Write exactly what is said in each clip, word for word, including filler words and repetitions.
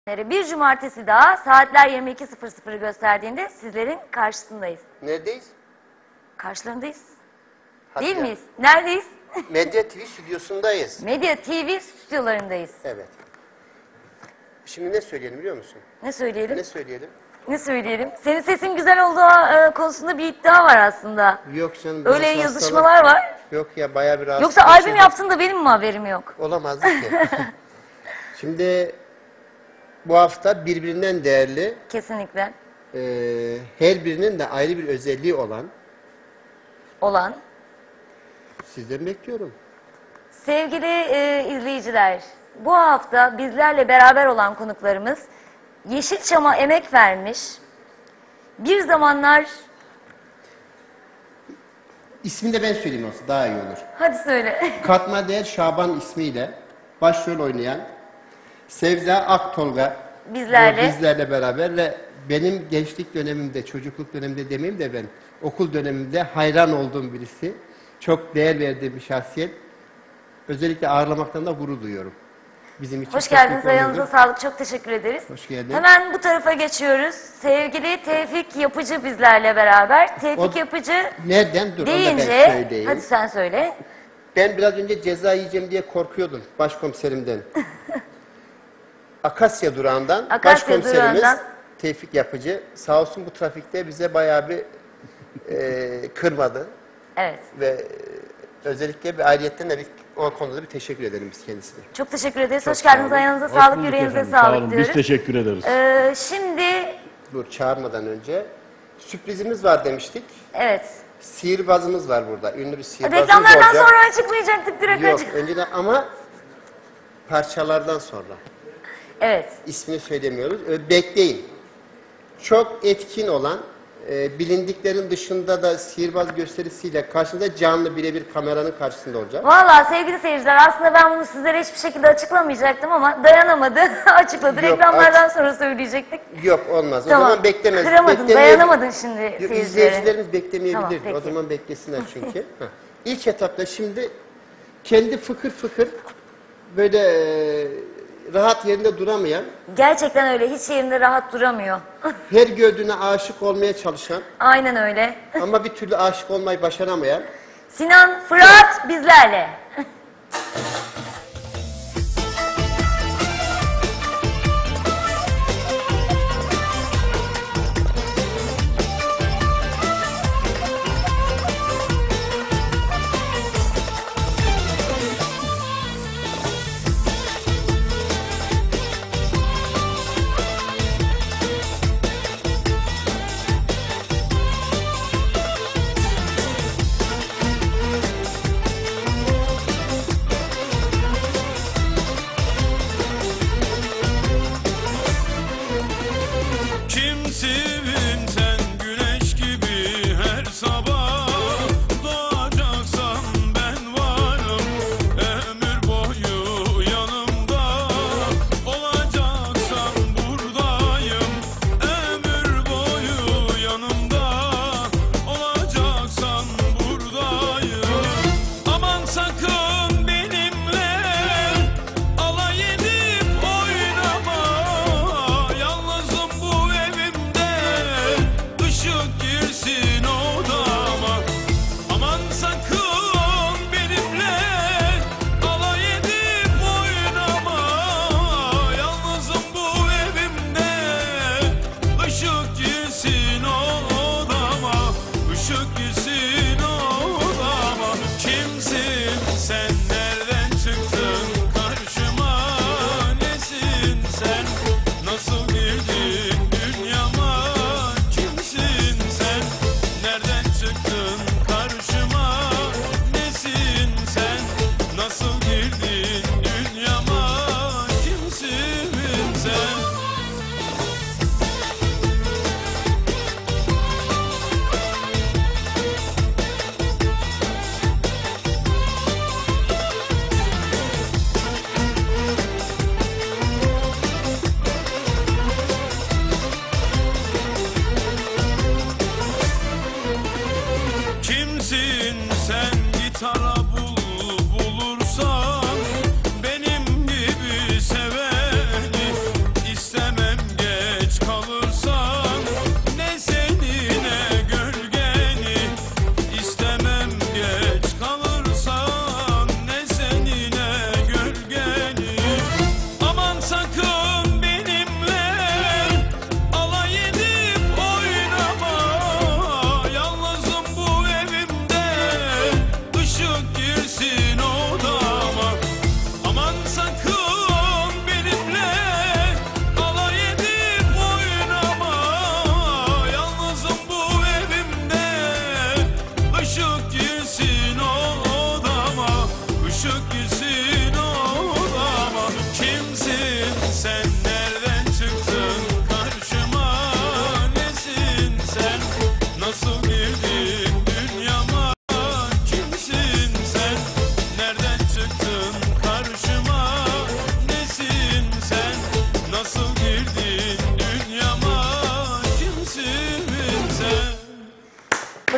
Bir cumartesi daha saatler yirmi iki sıfır sıfırı gösterdiğinde sizlerin karşısındayız. Neredeyiz? Karşılarındayız. Hadi Değil ya. miyiz? Neredeyiz? Medya T V stüdyosundayız. Medya T V stüdyolarındayız. Evet. Şimdi ne söyleyelim biliyor musun? Ne söyleyelim? Ne söyleyelim? Ne söyleyelim? Senin sesin güzel olduğu e, konusunda bir iddia var aslında. Yok canım. Öyle biraz yazışmalar hastalık. var. Yok ya bayağı bir rahatsız. Yoksa albüm yaptın da benim mi haberim yok? Olamazdı ki. Şimdi bu hafta birbirinden değerli, Kesinlikle. e, her birinin de ayrı bir özelliği olan Olan. sizden bekliyorum. Sevgili e, izleyiciler, bu hafta bizlerle beraber olan konuklarımız Yeşilçam'a emek vermiş, bir zamanlar... İsmini de ben söyleyeyim olsa daha iyi olur. Hadi söyle. Katma Değer Şaban ismiyle başrol oynayan Sevda Aktolga Bizlerle. bizlerle beraber ve benim gençlik dönemimde, çocukluk dönemimde demeyeyim de ben okul dönemimde hayran olduğum birisi. Çok değer verdiğim bir şahsiyet. Özellikle ağırlamaktan da gurur duyuyorum. Bizim için Hoş çok geldiniz. büyük Ayağınıza onurdur. sağlık. Çok teşekkür ederiz. Hoş geldin. Hemen bu tarafa geçiyoruz. Sevgili Tevfik Yapıcı bizlerle beraber. Tevfik O- Yapıcı Nereden? Dur onu da ben deyince... söyleyeyim. Hadi sen söyle. Ben biraz önce ceza yiyeceğim diye korkuyordum başkomiserimden. Akasya durağından Akasya başkomiserimiz durağından. Tevfik Yapıcı sağ olsun bu trafikte bize bayağı bir e, kırmadı Evet. ve e, özellikle bir ayrıyetten de bir, o konuda bir teşekkür ederim biz kendisine. Çok teşekkür ederiz. Çok Hoş sağ geldiniz. olun. Ayağınıza Hoş sağlık, bulduk yüreğinize efendim. sağlık Sağ olun. diyoruz. Biz teşekkür ederiz. Ee, şimdi Dur çağırmadan önce sürprizimiz var demiştik. evet. Sihirbazımız var burada. Ünlü bir sihirbazımız Reklamlardan olacak. sonra açıklayacaktık direkt. Yok açık- önceden ama parçalardan sonra. Evet. İsmini söylemiyoruz. Ee, Bekleyin. Çok etkin olan, e, bilindiklerin dışında da sihirbaz gösterisiyle karşında canlı birebir kameranın karşısında olacak. Valla sevgili seyirciler, aslında ben bunu sizlere hiçbir şekilde açıklamayacaktım ama dayanamadı. Açıkladı. Yok, Reklamlardan aç- sonra söyleyecektik. Yok olmaz. Tamam. O zaman beklemez. Kıramadın, beklemeyebil- dayanamadın şimdi Yok, seyircilere. izleyicilerimiz beklemeyebilir. Tamam, peki. O zaman beklesinler çünkü. Heh. İlk etapta şimdi kendi fıkır fıkır böyle e, rahat yerinde duramayan, Gerçekten öyle. Hiç yerinde rahat duramıyor. her gördüğüne aşık olmaya çalışan Aynen öyle. ama bir türlü aşık olmayı başaramayan Sinan Fırat bizlerle.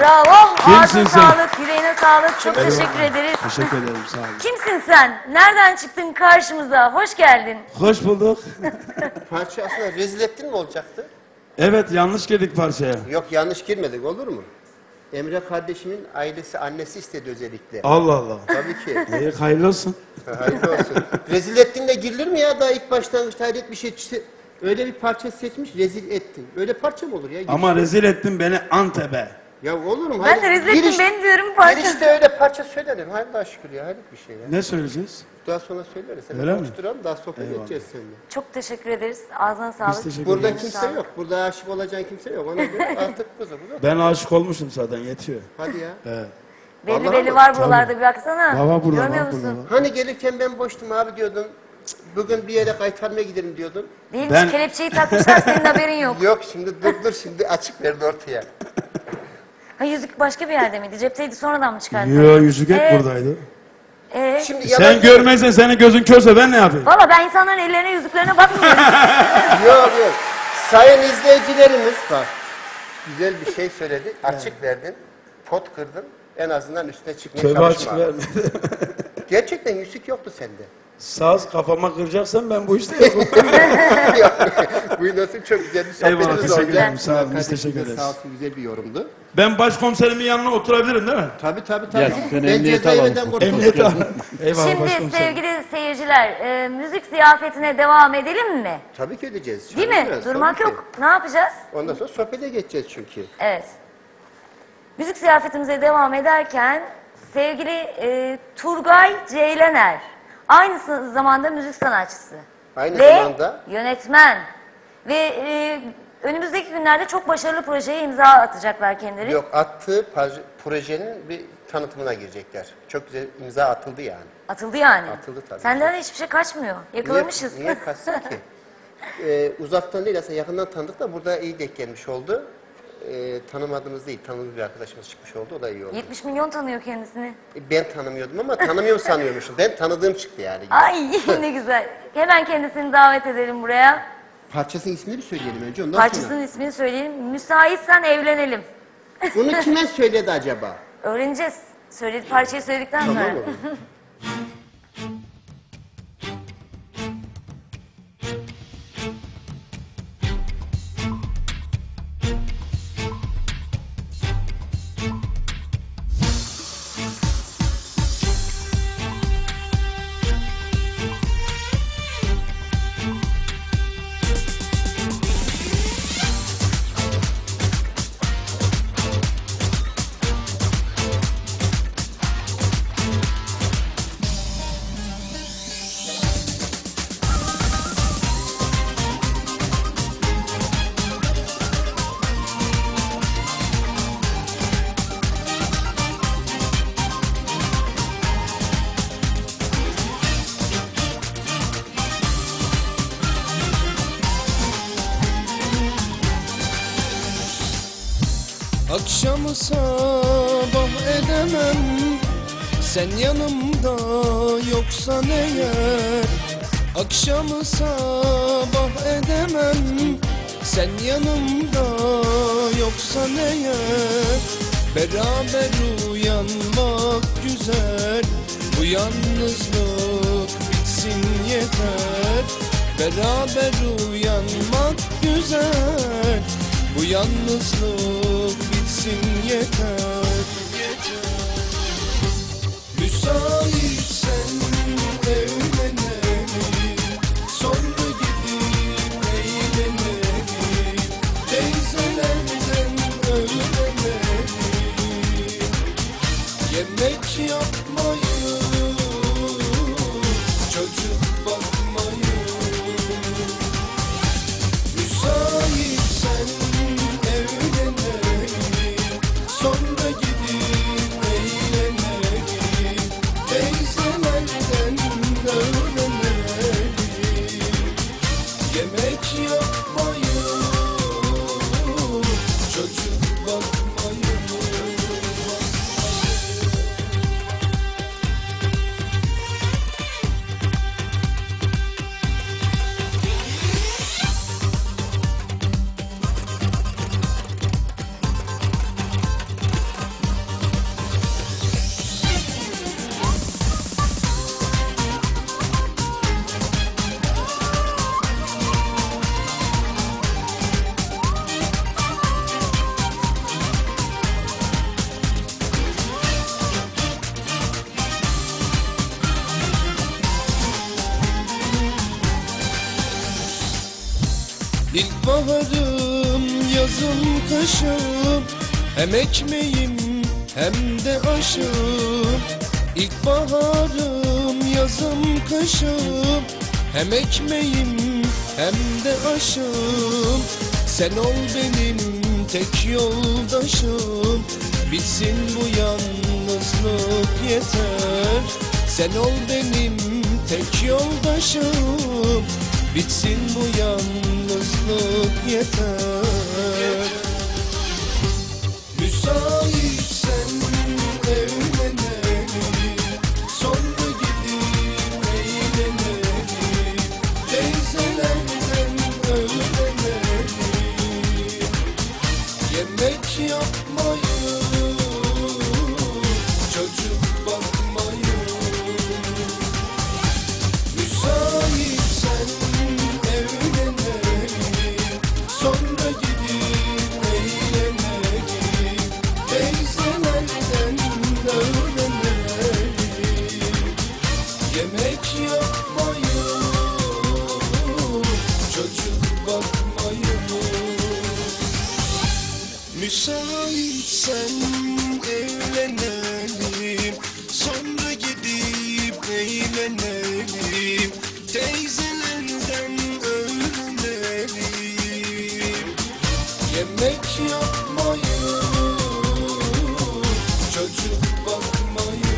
Bravo. Kimsin Ağzına sen? sağlık, yüreğine sağlık. Çok Eyvallah. teşekkür ederiz. Teşekkür ederim, sağ olun. Kimsin sen? Nereden çıktın karşımıza? Hoş geldin. Hoş bulduk. Parça aslında rezil ettin mi olacaktı? Evet, yanlış girdik parçaya. Yok yanlış girmedik olur mu? Emre kardeşimin ailesi, annesi istedi özellikle. Allah Allah. Tabii ki. İyi, hayırlı olsun. Hayırlı olsun. Rezil ettin de girilir mi ya? Daha ilk başlangıçta hayret bir şey. İşte öyle bir parça seçmiş, rezil ettin. Öyle parça mı olur ya? Ama rezil ettin beni Antep'e. Ya olur mu? Ben de rezil ettim Giriş- beni diyorum parça. Girişte öyle parça söylenir. Hayırlı şükür ya. Hayret bir şey ya. Ne söyleyeceğiz? Daha sonra söyleriz. Sen Öyle mi? konuşturalım, daha sohbet Eyvallah. edeceğiz seninle. Çok teşekkür ederiz. Ağzına sağlık. teşekkür Burada ederiz. kimse Sağlık. yok. Burada aşık olacağın kimse yok. Ona göre artık kuzu kuzu. Ben aşık olmuşum zaten, yetiyor. Hadi ya. Evet. Belli Vallahi belli mi? var buralarda bir baksana. Var, var burada, Görmüyor var burada, musun? var. Hani gelirken ben boştum abi diyordun. "Cık, bugün bir yere kaytarmaya gidelim diyordun. Değilmiş Ben- kelepçeyi takmışlar senin haberin yok. Yok şimdi dur dur şimdi açık verdi ortaya. Ha yüzük başka bir yerde miydi? Cepteydi sonradan mı çıkardın? Yo, yüzük hep Ee, buradaydı. Ee, Şimdi Sen yalan- görmezsen, senin gözün körse ben ne yapayım? Valla ben insanların ellerine yüzüklerine bakmıyorum. Yok yok. Sayın izleyicilerimiz bak. Güzel bir şey söyledi. Açık verdin. Pot kırdın. En azından üstüne çıkmaya Tövbe açık çalışma. verme. Gerçekten yüzük yoktu sende. Saz kafama kıracaksan ben bu işte yokum. Yok. Bu nasıl çok güzel bir Eyvallah, sohbetimiz teşekkür oldu. ederim. Sağ olun, biz Kardeşimize teşekkür ederiz. Sağ olsun güzel bir yorumdu. Ben başkomiserimin yanına oturabilirim değil mi? Tabii tabii tabii. Gel, ben ben emniyete cezaevinden alalım. kurtuldum. Emniyet abi. Eyvallah Şimdi başkomiserim. sevgili seyirciler, e, müzik ziyafetine devam edelim mi? Tabii ki edeceğiz. Değil mi? Çalacağız, Durmak tabii ki. yok. Ne yapacağız? Ondan sonra sohbete geçeceğiz çünkü. Evet. Müzik ziyafetimize devam ederken sevgili e, Turgay Ceylaner, aynı sı- zamanda müzik sanatçısı. Aynı ve zamanda yönetmen. Ve e, önümüzdeki günlerde çok başarılı projeye imza atacaklar kendileri. yok attığı paj- projenin bir tanıtımına girecekler. Çok güzel imza atıldı yani. Atıldı yani. Atıldı tabii. Senden hiçbir şey kaçmıyor. Yakalamışız. Niye, niye kaçsın ki? Ee, uzaktan değil aslında yakından tanıdık da burada iyi denk gelmiş oldu. Ee, tanımadığımız değil, tanıdığımız bir arkadaşımız çıkmış oldu. O da iyi oldu. yetmiş milyon tanıyor kendisini. E, Ben tanımıyordum ama tanımıyorum sanıyormuşum. Ben tanıdığım çıktı yani. Ay ne güzel. Hemen kendisini davet edelim buraya. Parçasının ismini bir söyleyelim önce ondan Parçasının sonra. ismini söyleyelim. Müsaitsen evlenelim. Bunu kime söyledi acaba? Öğreneceğiz. Söyledi, parçayı söyledikten sonra. Tamam mı? Akşamı sabah edemem, sen yanımda yoksan eğer. Akşamı sabah edemem, sen yanımda yoksan eğer. Beraber uyanmak güzel, bu yalnızlık bitsin yeter. Beraber uyanmak güzel, bu yalnızlık bitsin yeter. Müsaitsen evlenelim, sonra gidip eğlenelim. Teyzelerden öğrenelim, yemek yapmayı, çocuk bakmayı. Müsaitsen evlenelim, sonra gidip eğlenelim. Teyzelerden öğrenelim, yemek yapmayı, çocuk bakmayı. İlkbaharım, yazım, kışım, hem ekmeğim hem de aşım. İlkbaharım, yazım, kışım, hem ekmeğim hem de aşım. Sen ol benim tek yoldaşım, bitsin bu yalnızlık yeter. Sen ol benim tek yoldaşım, bitsin bu yalnızlık yeter. Müsaitsen evlenelim, sonra gidip eğlenelim. Teyzelerden öğrenelim, yemek yapmayı, çocuk bakmayı. Müsaitsen evlenelim, sonra gidip eğlenelim. Teyzelerden öğrenelim, yemek yapmayı, çocuk bakmayı. Müsaitsen evlenelim, sonra gidip eğlenelim. Teyzelerden öğrenelim, yemek yapmayı, çocuk bakmayı.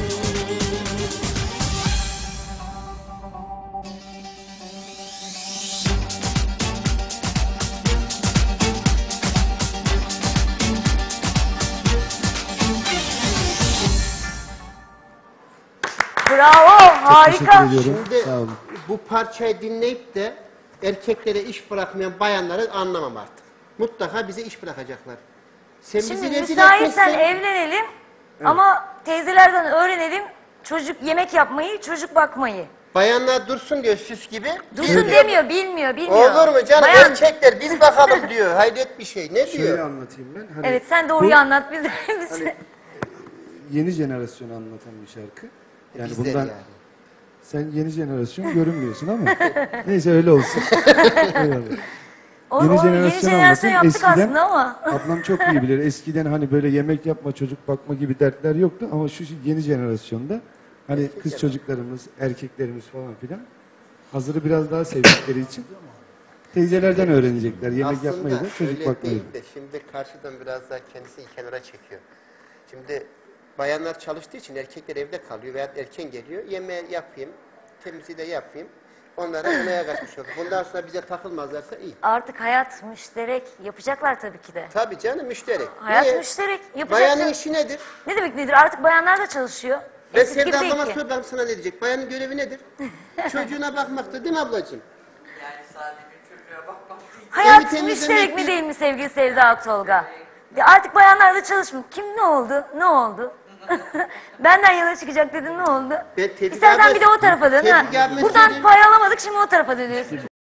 Bravo, harika. Şimdi Sağ olun. bu parçayı dinleyip de erkeklere iş bırakmayan bayanları anlamam artık. Mutlaka bize iş bırakacaklar. Sen Şimdi bizi rezil müsaitsen etmezsen- evlenelim ama teyzelerden öğrenelim çocuk yemek yapmayı, çocuk bakmayı. Bayanlar dursun diyor süs gibi. Dursun Biz- demiyor, bilmiyor, bilmiyor. Olur mu canım? Bayan- Erkekler biz bakalım diyor. Hayret bir şey. Ne Şöyle diyor? anlatayım ben. Hani Evet, sen doğruyu bu anlat bize. Hani yeni jenerasyonu anlatan bir şarkı. Yani Bizler bundan yani. sen yeni jenerasyon görünmüyorsun ama neyse öyle olsun. Eyvallah. O, Yeni o, jenerasyon yeni jenerasyon anlatın. yaptık Eskiden- aslında ama. Ablam çok iyi bilir. Eskiden hani böyle yemek yapma, çocuk bakma gibi dertler yoktu ama şu yeni jenerasyonda hani kız çocuklarımız, erkeklerimiz falan filan hazırı biraz daha sevdikleri için teyzelerden öğrenecekler yemek yapmayı da Aslında çocuk öyle bakmayı da. değil de şimdi karşıdan biraz daha kendisini kenara çekiyor. Şimdi bayanlar çalıştığı için erkekler evde kalıyor veya erken geliyor. Yemeği yapayım, temizliği de yapayım. Onlara yemeğe kaçmış olur. Bundan sonra bize takılmazlarsa iyi. Artık hayat müşterek yapacaklar tabii ki de. Tabii canım müşterek. Hayat Niye? müşterek yapacaklar. Bayanın işi nedir? Ne demek nedir? Artık bayanlar da çalışıyor. Ben Eskisi gibi Sevda değil ablama ki. sor bakalım sana ne diyecek. Bayanın görevi nedir? Çocuğuna bakmaktır değil mi ablacığım? Yani sadece çocuğa bakmak değil. Hayat Evi temizlemek müşterek mi değil. değil mi sevgili Sevda Aktolga? Ya artık bayanlar da çalışmıyor. Kim ne oldu? Ne oldu? Benden yana çıkacak dedin, ne oldu? Ben Tevfik İstersen abi- bir de o tarafa dön. ha. Tevfik abime Buradan söyleyeyim. pay alamadık, şimdi o tarafa dönüyorsun.